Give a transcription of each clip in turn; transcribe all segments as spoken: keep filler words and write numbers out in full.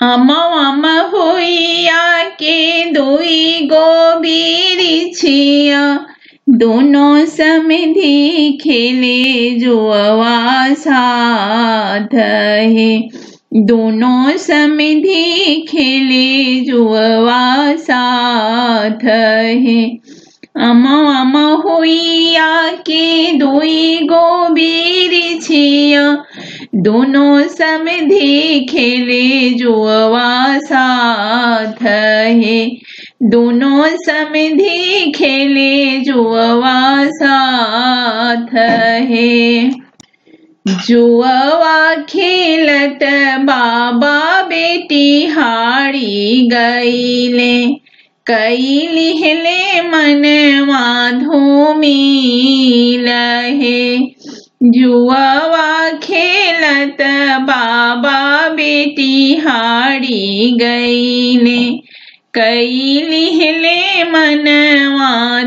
अमम होइया के दुई गो बिरिछिया, दोनों समधि खेले जुआ साथ है। दोनों समधि खेले जुआ साथ है। अमम होइया के दुई गो बिरिछिया, दोनों समधि खेले जुआ साथ है। दोनों समधि खेले जुआ साथ है। जुआ खेलत बाबा बेटी हारी गईले, कई लिहले मनवा धूमिल है। जुआ खेलत बाबा बेटी हारी गईले, कई लिहले मनवा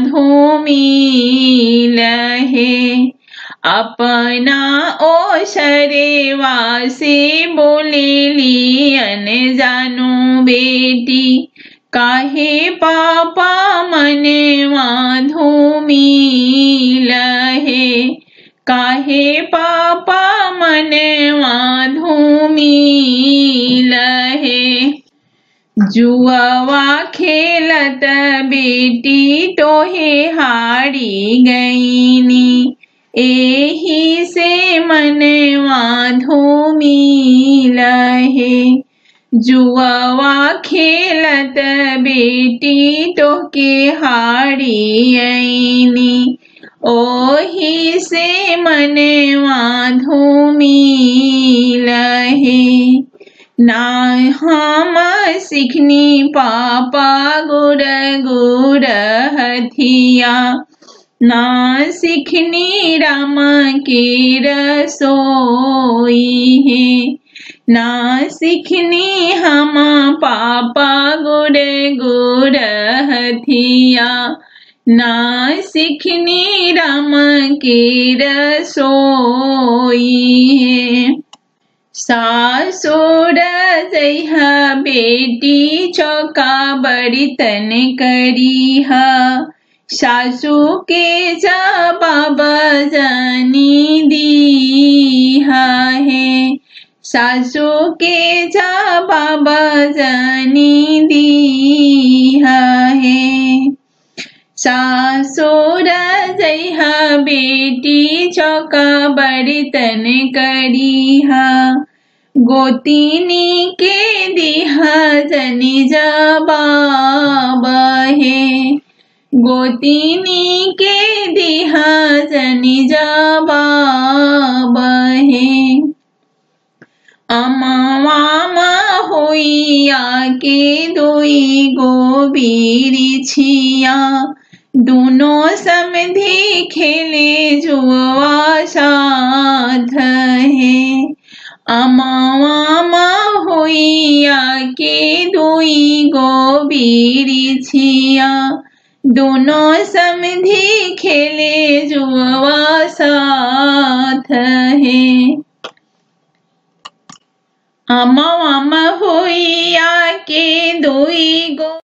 धूमिल है। अपना ओसरेवा से बोलेली अनजानो बेटी, काहे पापा मनवा धूमिल है। काहे पापा मनवा धूमिल है। जुआ खेलत बेटी टोहे हारी गईनी, एही से मनवा धूमिल है। जुआ खेलत बेटी टोके हारी आईनी, ओही से मनवा धूमिल है। ना हम सिखनी पापा गुर गुर हथिया, ना सिखनी राम की रसोई है। ना सिखनी हम पापा गुर गुर हथिया, ना सिखनी राम की रसोई है। सासुर जइहा बेटी चौका बर्तन करीहा, सासू के जवाब जानी दीहा है। सासू के जवाब जानी दीहा है। सासुर जइहा बेटी चौका बर्तन करीहा, गोतिनी के दिहा जनी जवाब है। गोतिनी के दिहा जनी जवाब है। अमम होइया के दुई गो बिरिछिया, दोनों समधि खेले जुआ साथ है। अमम होइया के दुई गो बिरिछिया, दोनों समधि खेले जुआ साथ है। अमम होइया के दुई गो